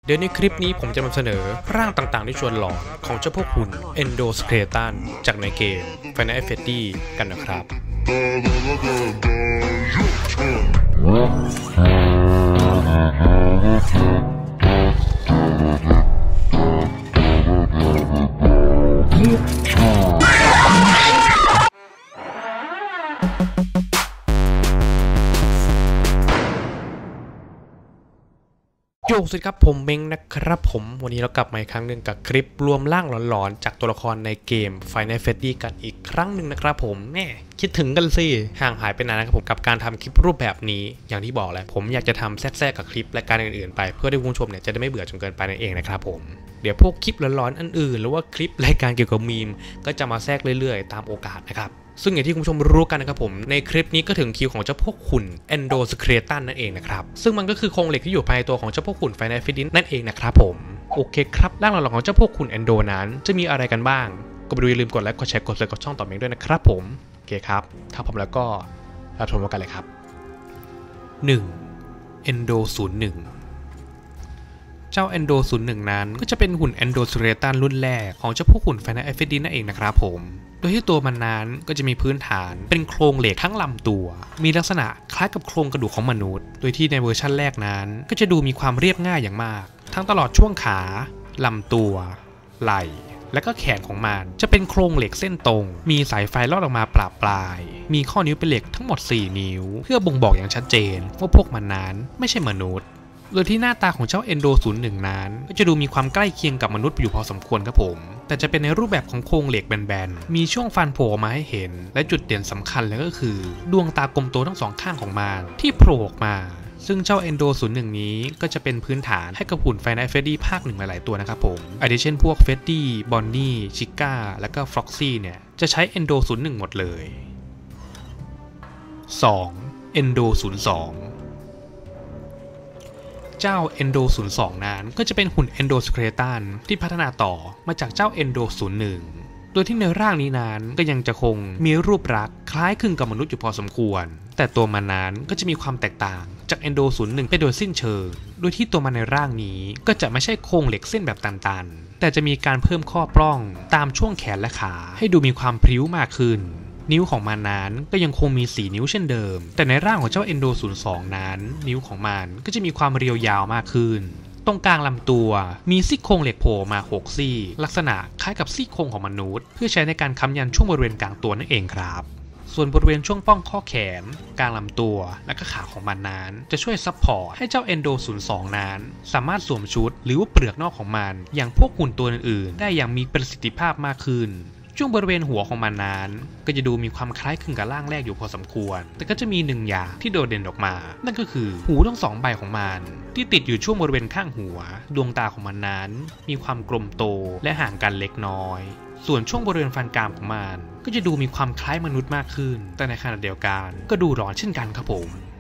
เดี๋ยวในคลิปนี้ผมจะนำเสนอร่างต่างๆที่ชวนหลอนของเจ้าพวกหุ่น Endoskeleton จากในเกม Final Fantasy กันนะครับโยกสวัสดีครับผมเม้งนะครับผมวันนี้เรากลับมาอีกครั้งหนึ่งกับคลิปรวมร่างหลอนๆจากตัวละครในเกม Final Fantasy กันอีกครั้งหนึ่งนะครับผมแน่คิดถึงกันสิห่างหายไปนานนะครับผมกับการทำคลิปรูปแบบนี้อย่างที่บอกแหละผมอยากจะทำแทรกกับคลิปและการอื่นๆไปเพื่อให้คุณผู้ชมเนี่ยจะได้ไม่เบื่อจนเกินไปนั่นเองนะครับผมเดี๋ยวพวกคลิปหลอนๆอันอื่นหรือว่าคลิปรายการเกี่ยวกับมีมก็จะมาแทรกเรื่อยๆตามโอกาสนะครับซึ่งอย่างที่คุณผู้ชมรู้กันนะครับผมในคลิปนี้ก็ถึงคิวของเจ้าพวกหุ่น Endoskeleton นั่นเองนะครับซึ่งมันก็คือโครงเหล็กที่อยู่ภายในตัวของเจ้าพวกหุ่น Final Fantasy นั่นเองนะครับผมโอเคครับร่างหลักๆของเจ้าพวกหุ่น Endo นั้นจะมีอะไรกันบ้างก็ไปดูอย่าลืมกดไลค์กดแชร์กดเลยกดช่องต่อเมงด้วยนะครับผมโอเคครับถ้าพร้อมแล้วก็รับชมกันเลยครับ 1. Endo 01 เจ้า Endo 01 นั้นก็จะเป็นหุ่น Endoskeleton รุ่นแรกของเจ้าพวกหุ่น Final Fantasy นั่นเองนะครับผมโดยที่ตัวมันนั้นก็จะมีพื้นฐานเป็นโครงเหล็กทั้งลำตัวมีลักษณะคล้ายกับโครงกระดูกของมนุษย์โดยที่ในเวอร์ชั่นแรกนั้นก็จะดูมีความเรียบง่ายอย่างมากทั้งตลอดช่วงขาลำตัวไหล่และก็แขนของมันจะเป็นโครงเหล็กเส้นตรงมีสายไฟลอดออกมาปลายมีข้อนิ้วเป็นเหล็กทั้งหมด4นิ้วเพื่อบ่งบอกอย่างชัดเจนว่าพวกมันนั้นไม่ใช่มนุษย์โดยที่หน้าตาของเจ้า Endo 01 นั้นก็จะดูมีความใกล้เคียงกับมนุษย์อยู่พอสมควรครับผมแต่จะเป็นในรูปแบบของโครงเหล็กแบนๆมีช่วงฟันโผล่มาให้เห็นและจุดเด่นสำคัญเลยก็คือดวงตากลมโตทั้งสองข้างของมันที่โผล่ออกมาซึ่งเจ้า Endo 01 นี้ก็จะเป็นพื้นฐานให้กับหุ่น Final Fantasy ภาคหนึ่งหลายๆตัวนะครับผมอาทิเช่นพวก Freddy Bonnie Chica และก็ Foxy เนี่ยจะใช้ Endo 01 หมดเลย 2. Endo 02เจ้า Endo 02 นั้นก็จะเป็นหุ่น Endoskeleton ที่พัฒนาต่อมาจากเจ้า Endo 01 โดยที่ในร่างนี้นั้นก็ยังจะคงมีรูปลักษณ์คล้ายคลึงกับมนุษย์อยู่พอสมควรแต่ตัวมันนั้นก็จะมีความแตกต่างจาก Endo 01 ไปโดยสิ้นเชิงโดยที่ตัวมันในร่างนี้ก็จะไม่ใช่โครงเหล็กเส้นแบบตันๆแต่จะมีการเพิ่มข้อปล้องตามช่วงแขนและขาให้ดูมีความพริ้วมากขึ้นนิ้วของมันนั้นก็ยังคงมี4นิ้วเช่นเดิมแต่ในร่างของเจ้า Endo 02 นั้นนิ้วของมันก็จะมีความเรียวยาวมากขึ้นตรงกลางลำตัวมีซี่โครงเหล็กโผล่มา6ซี่ลักษณะคล้ายกับซี่โครงของมนุษย์เพื่อใช้ในการค้ำยันช่วงบริเวณกลางตัวนั่นเองครับส่วนบริเวณช่วงป้องข้อแขนกลางลำตัวและก็ขาของมันนั้นจะช่วยซัพพอร์ตให้เจ้า Endo 02 นั้นสามารถสวมชุดหรือว่าเปลือกนอกของมันอย่างพวกหุ่นตัวอื่นๆได้อย่างมีประสิทธิภาพมากขึ้นช่วงบริเวณหัวของมันนั้นก็จะดูมีความคล้ายคลึงกับร่างแรกอยู่พอสมควรแต่ก็จะมีหนึ่งอย่างที่โดดเด่นออกมานั่นก็คือหูทั้งสองใบของมันที่ติดอยู่ช่วงบริเวณข้างหัวดวงตาของมันนั้นมีความกลมโตและห่างกันเล็กน้อยส่วนช่วงบริเวณฟันกรามของมันก็จะดูมีความคล้ายมนุษย์มากขึ้นแต่ในขณะเดียวกันก็ดูร้อนเช่นกันครับผม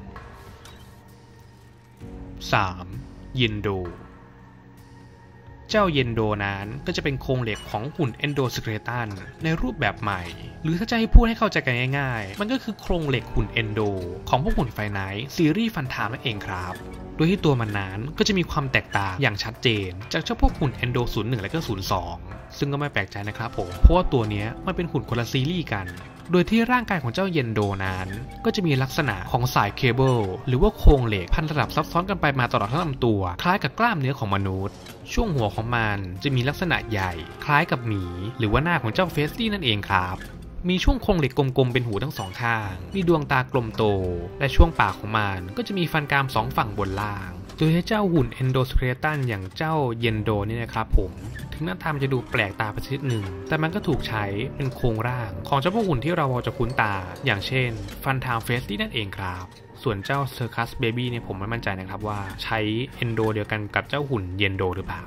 3. เยนโดเจ้าเยนโดนั้นก็จะเป็นโครงเหล็กของหุ่น Endoskeleton ในรูปแบบใหม่หรือถ้าจะให้พูดให้เข้าใจกันง่ายๆมันก็คือโครงเหล็กหุ่น Endo ของพวกหุ่นไฟไนท์ซีรีส์ฟันไทม์นั่นเองครับโดยที่ตัวมันนั้นก็จะมีความแตกต่างอย่างชัดเจนจากเจ้าพวกหุ่น Endo 01 และก็ 02 ซึ่งก็ไม่แปลกใจนะครับผมเพราะว่าตัวนี้มันเป็นหุ่นคนละซีรีส์กันโดยที่ร่างกายของเจ้าเยนโดนั้นก็จะมีลักษณะของสายเคเบิลหรือว่าโครงเหล็กพันระดับซับซ้อนกันไปมาตลอดทั้งลำตัวคล้ายกับกล้ามเนื้อของมนุษย์ช่วงหัวของมันจะมีลักษณะใหญ่คล้ายกับหมีหรือว่าหน้าของเจ้าเฟสตี้นั่นเองครับมีช่วงโครงเหล็กกลมๆเป็นหูทั้งสองข้างมีดวงตากลมโตและช่วงปากของมันก็จะมีฟันกราม2ฝั่งบนล่างโดยให้เจ้าหุ่น Endoskeleton อย่างเจ้าเยนโดนี่นะครับผมถึงหน้าตามันจะดูแปลกตาไปชนิดหนึ่งแต่มันก็ถูกใช้เป็นโครงร่างของเจ้าพวกหุ่นที่เราพอจะคุ้นตาอย่างเช่นฟันไทม์เฟสตี้นั่นเองครับส่วนเจ้า Circus Baby เนี่ยผมไม่มั่นใจนะครับว่าใช้ Endo เดียวกันกับเจ้าหุ่นเยนโดหรือเปล่า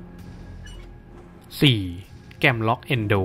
4. แกมล็อก Endo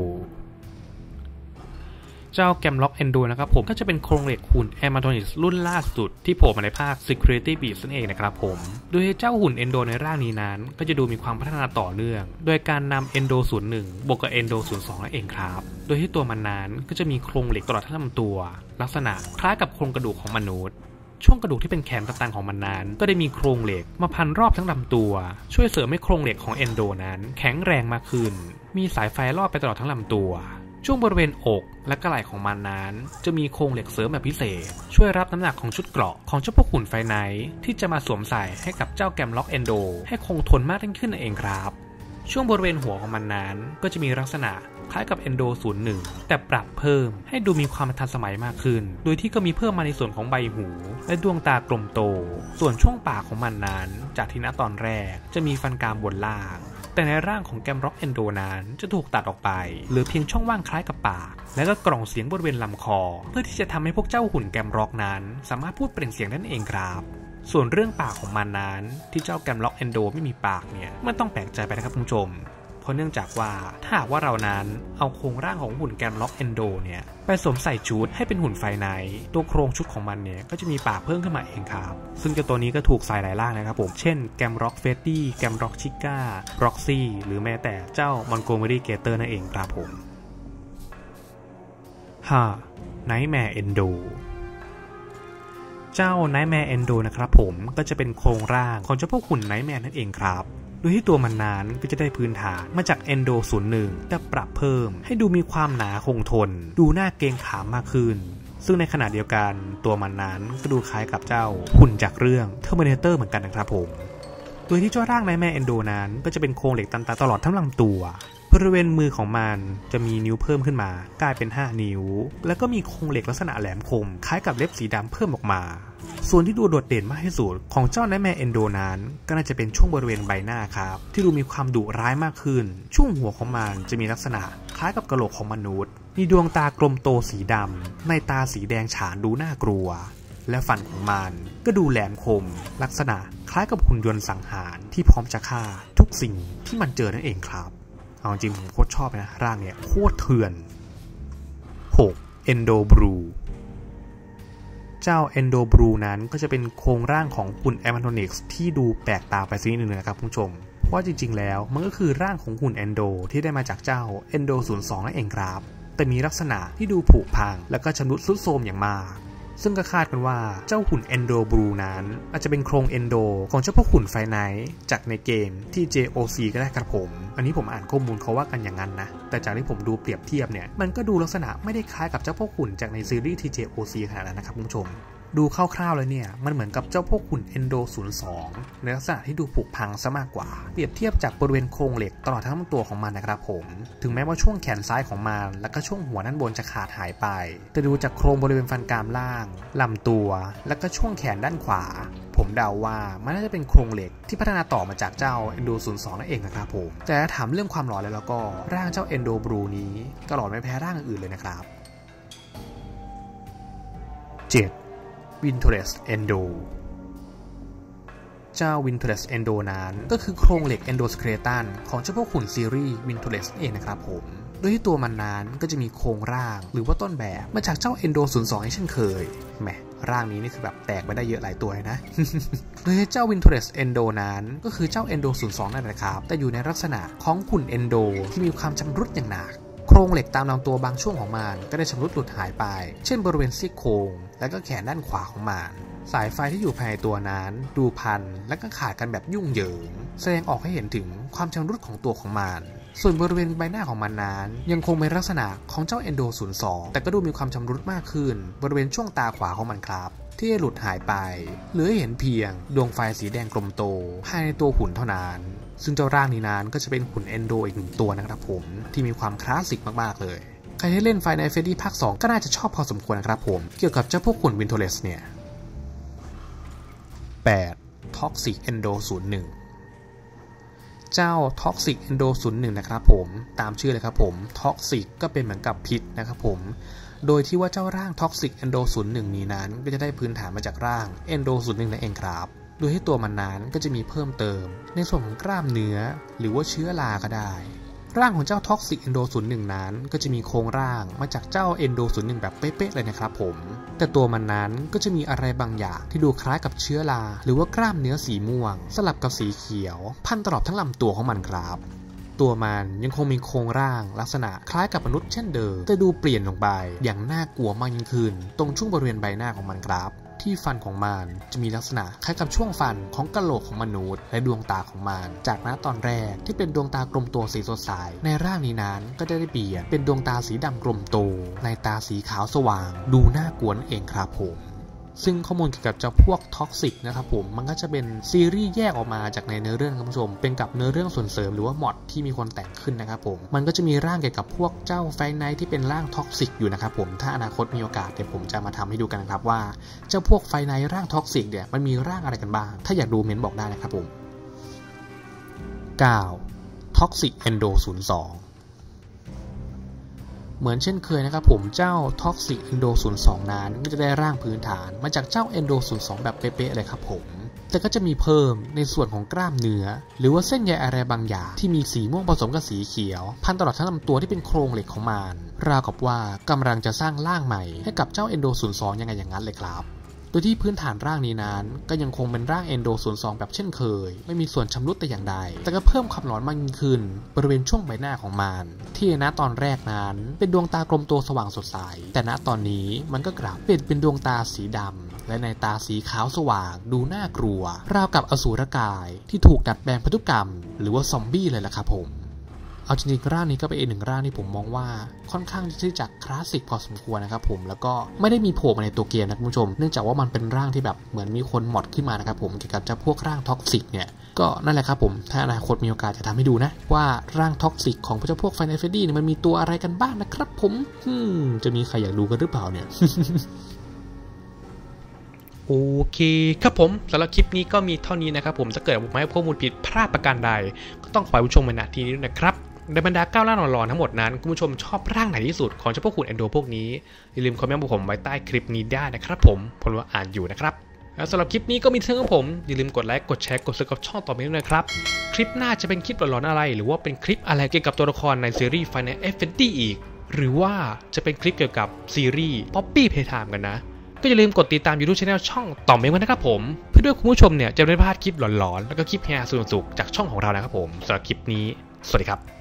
เจ้าแกมล็อก Endo นะครับผมก็จะเป็นโครงเหล็กหุ่น Amatonix รุ่นล่าสุดที่โผล่มาในภาค Security Beast นั่นเองนะครับผมโดยเจ้าหุ่น Endo ในร่างนี้นั้นก็จะดูมีความพัฒนาต่อเนื่องโดยการนำ Endo 01 บวกกับ Endo 02 นั่นเองครับโดยที่ตัวมันนั้นก็จะมีโครงเหล็กตลอดทั้งลำตัวลักษณะคล้ายกับโครงกระดูกของมนุษย์ช่วงกระดูกที่เป็นแขนตันของมันนั้นก็ได้มีโครงเหล็กมาพันรอบทั้งลำตัวช่วยเสริมให้โครงเหล็กของเอนโดนั้นแข็งแรงมากขึ้นมีสายไฟลอดไปตลอดทั้งลำตัวช่วงบริเวณอกและกระไหล่ของมันนั้นจะมีโครงเหล็กเสริมแบบพิเศษช่วยรับน้ำหนักของชุดเกราะของเจ้าพวกหุ่นไฟไนท์ที่จะมาสวมใส่ให้กับเจ้าแกมล็อกเอนโดให้คงทนมากยิ่งขึ้นนั่นเองครับช่วงบริเวณหัวของมันนั้นก็จะมีลักษณะคล้ายกับ Endo 01 แต่ปรับเพิ่มให้ดูมีความทันสมัยมากขึ้นโดยที่ก็มีเพิ่มมาในส่วนของใบหูและดวงตากลมโตส่วนช่วงปากของมันนั้นจากที่ณตอนแรกจะมีฟันกรามบนล่างแต่ในร่างของแกมร็อกเอนโดนั้นจะถูกตัดออกไปเหลือเพียงช่องว่างคล้ายกับปากและก็กล่องเสียงบริเวณลำคอเพื่อที่จะทำให้พวกเจ้าหุ่นแกมร็อกนั้นสามารถพูดเปล่งเสียงนั่นเองครับส่วนเรื่องปากของมันนั้นที่เจ้าแกมล็อกเอนโดไม่มีปากเนี่ยไม่ต้องแปลกใจไปนะครับคุณผู้ชมเพราะเนื่องจากว่าถ้าหากว่าเรานั้นเอาโครงร่างของหุ่นแกมล็อกเอนโดเนี่ยไปสวมใส่ชุดให้เป็นหุ่นไฟไนท์ตัวโครงชุดของมันเนี่ยก็จะมีปากเพิ่มขึ้นมาเองครับซึ่งเจ้าตัวนี้ก็ถูกใส่หลายร่างนะครับผมเช่นแกมร็อกเฟตตี้แกมร็อกชิก้าร็อกซี่หรือแม้แต่เจ้ามอนโกเมอรี่เกเตอร์นั่นเองครับผม 5. Nightmare Endo เจ้า Nightmare Endo นะครับผมก็จะเป็นโครงร่างของเจ้าพวกหุ่น Nightmare นั่นเองครับโดยที่ตัวมันนั้นก็จะได้พื้นฐานมาจาก Endo 01 แต่ปรับเพิ่มให้ดูมีความหนาคงทนดูน่าเกรงขามมากขึ้นซึ่งในขณะเดียวกันตัวมันนั้นก็ดูคล้ายกับเจ้าหุ่นจากเรื่อง Terminator เหมือนกันนะครับผมโดยที่เจ้าร่าง Nightmare Endo นั้นก็จะเป็นโครงเหล็กตันๆตลอดทั้งลำตัวบริเวณมือของมันจะมีนิ้วเพิ่มขึ้นมากลายเป็น5นิ้วแล้วก็มีโครงเหล็กลักษณะแหลมคมคล้ายกับเล็บสีดำเพิ่มออกมาส่วนที่ดูโดดเด่นมากที่สุดของเจ้าNightmare Endoนั้นก็น่าจะเป็นช่วงบริเวณใบหน้าครับที่ดูมีความดุร้ายมากขึ้นช่วงหัวของมันจะมีลักษณะคล้ายกับกะโหลกของมนุษย์มีดวงตากลมโตสีดำในตาสีแดงฉานดูน่ากลัวและฟันของมันก็ดูแหลมคมลักษณะคล้ายกับหุ่นยนต์สังหารที่พร้อมจะฆ่าทุกสิ่งที่มันเจอนั่นเองครับเอาจริงผมโคตรชอบนะร่างเนี่ยโคตรเถื่อน 6. Endo Blue เจ้า Endo Blue นั้นก็จะเป็นโครงร่างของหุ่น Animatronics ที่ดูแปลกตาไปสักนิดนึงนะครับคุณผู้ชมเพราะว่าจริงๆแล้วมันก็คือร่างของหุ่น Endo ที่ได้มาจากเจ้า Endo 02 นั่นเองครับแต่มีลักษณะที่ดูผุพังและก็ชำรุดทรุดโทรมอย่างมากซึ่งก็คาดกันว่าเจ้าหุ่น Endo Blue นั้นอาจจะเป็นโครง Endo ของเจ้าพวกหุ่นไฟไนท์จากในเกมที่ JOC ก็ได้ครับผมอันนี้ผมอ่านข้อมูลเขาว่ากันอย่างนั้นนะแต่จากที่ผมดูเปรียบเทียบเนี่ยมันก็ดูลักษณะไม่ได้คล้ายกับเจ้าพวกหุ่นจากในซีรีส์ JOC ขนาดนั้นนะครับคุณผู้ชมดูคร่าวๆเลยเนี่ยมันเหมือนกับเจ้าพวกหุ่น Endo 02 ในลักษณะที่ดูผุพังซะมากกว่าเปรียบเทียบจากบริเวณโครงเหล็กตลอดทั้งตัวของมันนะครับผมถึงแม้ว่าช่วงแขนซ้ายของมันและก็ช่วงหัวด้านบนจะขาดหายไปแต่ดูจากโครงบริเวณฟันกรามล่างลำตัวและก็ช่วงแขนด้านขวาผมเดาว่ามันน่าจะเป็นโครงเหล็กที่พัฒนาต่อมาจากเจ้า Endo 02 นั่นเองนะครับผมแต่ถามเรื่องความหล่อแล้วก็ร่างเจ้า Endo Blue นี้ก็หล่อไม่แพ้ร่างอื่นเลยนะครับ 7. Winterless Endo เจ้า Winterless Endo นั้นก็คือโครงเหล็ก Endoskeleton ของเจ้าพวกหุ่นซีรีส์ Winterless เองนะครับผมโดยที่ตัวมันนั้นก็จะมีโครงร่างหรือว่าต้นแบบมาจากเจ้า Endo 02 เช่นเคยแหมร่างนี้นี่คือแบบแตกไปได้เยอะหลายตัวเลยนะ โดยเจ้า Winterless Endo นั้นก็คือเจ้า Endo 02 นั่นแหละครับแต่อยู่ในลักษณะของหุ่น Endo ที่มีความชำรุดอย่างหนักโครงเหล็กตามลำตัวบางช่วงของมันก็ได้ชำรุดหลุดหายไปเช่นบริเวณซี่โครงและก็แขนด้านขวาของมันสายไฟที่อยู่ภายในตัวนั้นดูพันและก็ขาดกันแบบยุ่งเหยิงแสดงออกให้เห็นถึงความชำรุดของตัวของมันส่วนบริเวณใบหน้าของมันนั้นยังคงเป็นลักษณะของเจ้า Endo 02 แต่ก็ดูมีความชำรุดมากขึ้นบริเวณช่วงตาขวาของมันครับที่หลุดหายไปเหลือเห็นเพียงดวงไฟสีแดงกลมโตภายในตัวหุ่นเท่านั้นซึ่งเจ้าร่างนี้นั้นก็จะเป็นหุ่น Endo อีกหนึ่งตัวนะครับผมที่มีความคลาสสิกมากๆเลยใครที่เล่นFinal Fantasyภาค 2ก็น่าจะชอบพอสมควรนะครับผมเกี่ยวกับเจ้าพวกหุ่น Winterless เนี่ย 8. Toxic Endo 01 เจ้า Toxic Endo 01 นะครับผมตามชื่อเลยครับผม Toxic ก็เป็นเหมือนกับพิษนะครับผมโดยที่ว่าเจ้าร่าง Toxic Endo 01 นี้นั้นก็จะได้พื้นฐานมาจากร่าง Endo 01 นั่นเองครับโดยที่ตัวมันนั้นก็จะมีเพิ่มเติมในส่วนของกล้ามเนื้อหรือว่าเชื้อราก็ได้ร่างของเจ้า Toxic Endo 01 นั้นก็จะมีโครงร่างมาจากเจ้า Endo 01 แบบเป๊ะๆเลยนะครับผมแต่ตัวมันนั้นก็จะมีอะไรบางอย่างที่ดูคล้ายกับเชื้อราหรือว่ากล้ามเนื้อสีม่วงสลับกับสีเขียวพันตลอดทั้งลำตัวของมันครับตัวมันยังคงมีโครงร่างลักษณะคล้ายกับมนุษย์เช่นเดิมแต่ดูเปลี่ยนลงไปอย่างน่ากลัวมากยิ่งขึ้นตรงช่วงบริเวณใบหน้าของมันครับที่ที่ฟันของมันจะมีลักษณะคล้ายกับช่วงฟันของกะโหลกของมนุษย์และดวงตาของมันจากณตอนแรกที่เป็นดวงตากลมโตสีสดใสในร่างนี้นั้นก็ได้เปลี่ยนเป็นดวงตาสีดำกลมโตในตาสีขาวสว่างดูน่ากลัวเองครับผมซึ่งข้อมูลเกี่ยวกับเจ้าพวกท็อกซิกนะครับผมมันก็จะเป็นซีรีส์แยกออกมาจากในเนื้อเรื่องครับผู้ชมเป็นกับเนื้อเรื่องส่วนเสริมหรือว่ามอดที่มีคนแต่งขึ้นนะครับผมมันก็จะมีร่างเกี่ยวกับพวกเจ้าไฟไนท์ที่เป็นร่างท็อกซิกอยู่นะครับผมถ้าอนาคตมีโอกาสเดี๋ยวผมจะมาทำให้ดูกันนะครับว่าเจ้าพวกไฟไนท์ร่างท็อกซิกเนี่ยมันมีร่างอะไรกันบ้างถ้าอยากดูเม้นบอกได้นะครับผม 9. Toxic Endo 02เหมือนเช่นเคยนะครับผมเจ้า Toxic Endo 02นั้นก็จะได้ร่างพื้นฐานมาจากเจ้า Endo 02แบบเป๊ะๆเลยครับผมแต่ก็จะมีเพิ่มในส่วนของกล้ามเนื้อหรือว่าเส้นใยอะไรบางอย่างที่มีสีม่วงผสมกับสีเขียวพันตลอดทั้งลำตัวที่เป็นโครงเหล็กของมันราวกับว่ากำลังจะสร้างร่างใหม่ให้กับเจ้า Endo 02ยังไงอย่างนั้นเลยครับโดยที่พื้นฐานร่างนี้นั้นก็ยังคงเป็นร่าง Endo 02แบบเช่นเคยไม่มีส่วนชำรุดแต่อย่างใดแต่ก็เพิ่มความหลอนมากยิ่งขึ้นบริเวณช่วงใบหน้าของมันที่ณตอนแรกนั้นเป็นดวงตากลมโตสว่างสดใสแต่ณตอนนี้มันก็กลับเปลี่ยนเป็นดวงตาสีดำและในตาสีขาวสว่างดูน่ากลัวราวกับอสูรกายที่ถูกดัดแปลงพันธุกรรมหรือว่าซอมบี้เลยล่ะครับผมเอาจริงๆร่างนี้ก็เป็นอีกหนึ่งร่างที่ผมมองว่าค่อนข้างที่จะคลาสสิกพอสมควรนะครับผมแล้วก็ไม่ได้มีโผล่มาในตัวเกมนะคุณผู้ชมเนื่องจากว่ามันเป็นร่างที่แบบเหมือนมีคนมอดขึ้นมานะครับผมเกี่ยวกับเจ้าพวกร่างท็อกซิกเนี่ยก็นั่นแหละครับผมถ้าอนาคตมีโอกาสจะทำให้ดูนะว่าร่างท็อกซิกของเจ้าพวกไฟนอลเฟรดดี้มันมีตัวอะไรกันบ้างนะครับผมจะมีใครอยากดูกันหรือเปล่าเนี่ยโอเคครับผมสำหรับคลิปนี้ก็มีเท่านี้นะครับผมถ้าเกิดผมให้ข้อมูลผิดพลาดประการใดก็ต้องขอผู้ชมมาณที่นี้ด้วยนะครับในบรรดา9ร่างหลอนๆทั้งหมดนั้นคุณผู้ชมชอบร่างไหนที่สุดของเจ้าพวกหุ่น Endo พวกนี้อย่าลืมคอมเมนต์บอกผมไว้ใต้คลิปนี้ได้นะครับผมว่าอ่านอยู่นะครับแล้วสำหรับคลิปนี้ก็มีเท่านี้ครับผมอย่าลืมกดไลค์กดแชร์กดซับสไครบ์ช่องต่อไปด้วยนะครับคลิปหน้าจะเป็นคลิปหลอนๆอะไรหรือว่าเป็นคลิปอะไรเกี่ยวกับตัวละครในซีรีส์ Final Fantasy อีกหรือว่าจะเป็นคลิปเกี่ยวกับซีรีส์ Poppy Playtime กันนะก็อย่าลืมกดติดตาม YouTube Channel ช่องต่อเมกันนะครับผมเพื่อด้วยคุณผู้ชมเนี่ยจะไม่พลาดคลิปหลอนๆแล้วก็คลิปแฮร์สนุกๆจากช่องของเรานะครับผมสำหรับคลิปนี้สวัสดีครับ